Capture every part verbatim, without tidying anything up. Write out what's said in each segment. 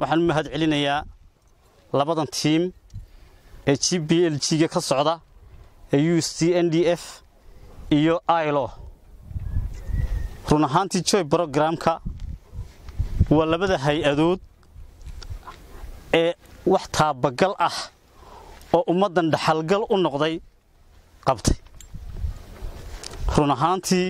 waxaan u mahad celinayaa labadan team ee G B L G ka socda ee U S T N D F iyo I L O run ahaantii joy programka waa labada hay-adood ee wax taabagal ah oo ummadan dhaxalgal u noqday qabtay run ahaantii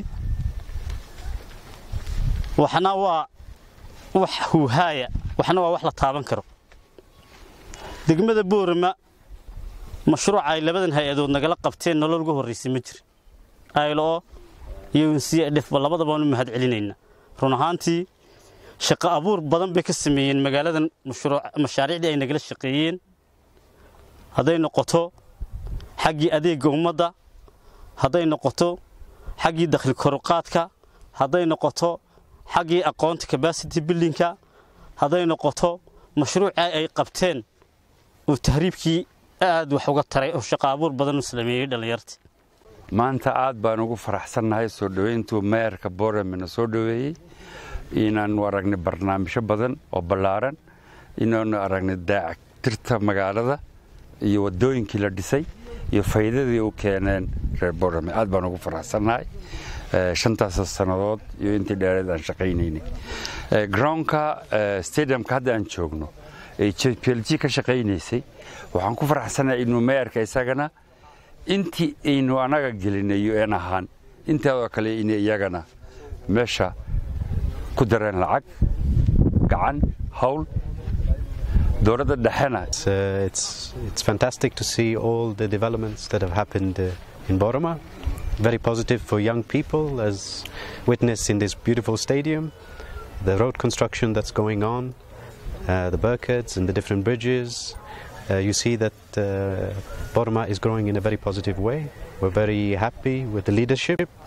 waxna waa wax huuhaaya waxna waa wax la taaban karo degmada Boorama mashruuc ay labadan hay-adood nagala qabteen nolol ugu horeysay ma jir I L O iyo U S T N D F labadaba waan u mahad celinayna run ahaantii shaqo abuur badan bay ka sameeyeen magaaladan mashruuc mashaariicda ay nagala shaqeeyeen haday noqoto xaqii adeega ummadda haday noqoto xaqii dakhli koruqaadka haday noqoto xaqii aqoonta capacity buildingka haday noqoto mashruuca ay qabteen oo tahriibkii aad wax uga taray oo shaqo abuur badan u sameeyay dhalinyarta maanta aad baan ugu faraxsanahay soo dhaweyntu mayorka Boorama soo dhaweeyay inaan waragnay barnaamijyo badan oo ballaaran inaan aragnay dayactirka magaalada iyo wadooyinkii la dhisay iyo faa'iidadii uu keeneen reer Boorama aad baan ugu faraxsanahay shantaas sanadood iyo intii dheeraad aan shaqaynaynay groundka stadiumka hadda aan joogno ee G B L G ka shaqaynaysay waxaan ku faraxsanahay inuu mayorka isagana intii aynu anaga gelinayo ee ahaan intaada kale in iyagana meesha ku dareen lacag gacan hawl dowladda dhaxana it's it's fantastic to see all the developments that have happened uh, in Boorama. Very positive for young people as witnessed in this beautiful stadium, the road construction that's going on, uh, the bulkheads and the different bridges. Uh, you see that uh, Boorama is growing in a very positive way. We're very happy with the leadership.